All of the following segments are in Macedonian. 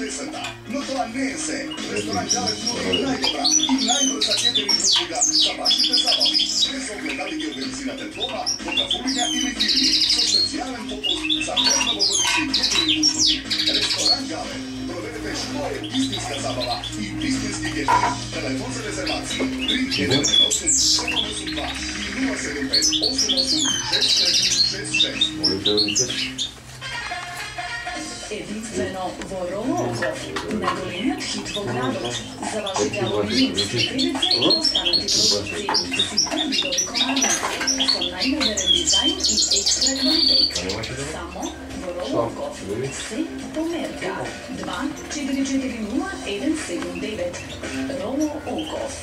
Čudesата, но тоа не е се. Ресторан Галев нуди најдобра и најбрза кетеринг услуга за вашите забави. Без огледали ги организирате дома, во кафулиња или фирми, со специјален попуст за предновогодишни кетеринг услуги. Ресторан Галев. Проверете што е вистинска забава и вистински кетеринг. Телефон за резервации 3188 782 и 075 886666. Единствено во Ромоков, најголемиот хит во градот, за вашите алумински кривице и останати продукти, сите видови комарници, со најмодерен дизајн и екстра квалитет. Само во Ромоков, се по мерка. 2440179. Ромоков.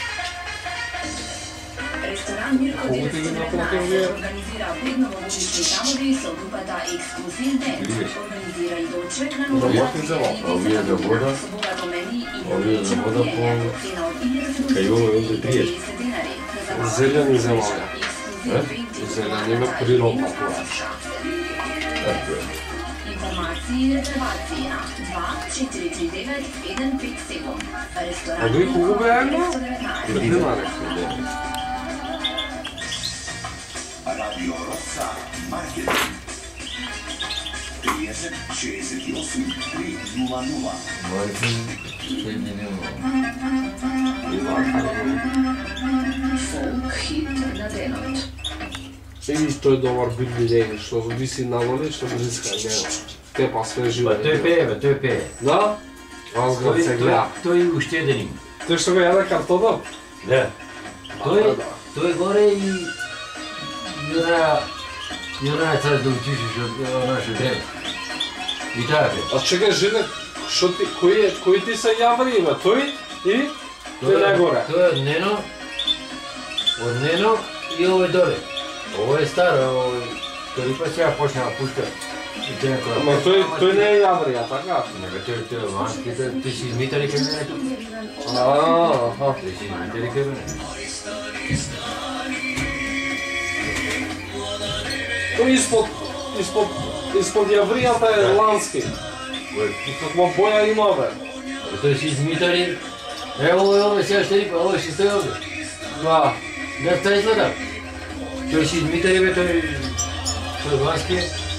Ресторан Мирко Директор се организира предновогодишни забави со групата Ексклузив Ден. Организира и дочек на новогодишни со богато меню и новогодишни јања по цена од 1750 денари. Зелени земјава. Зелени природа. Информации и резервации на 2439-157. Ресторан Мирко Директор. Radio Rossa Marketing 30 68 300. Folk hit на денот. Исто е добар бидни ден, што виси наволе, што близка нема. Те па све живо. Па тој пее. Да? Разград се гледа. Тој уштедени. Тој што го јаде картонот? Да. Тој горе и Јора цар да учиш од наше време. И така. А чекај, жене, што ти, кој ти се јаври, бе? Тој и тој нагоре? Тој од Нено и овој доле. Ово е старо, тој па сега почна да пушта. Ама тој не е јаврија, така? Нека тој вански, ти си измитали кај мене тук. Аха. Ти си измитали кај мене. Тој испод јавријата е лански. Каква боја има, бе? Тој си измитали. Ево, сега ще рипа, ово ще стои овде. Да. Да, та изгледа. Тој си измитали, бе, тој вански.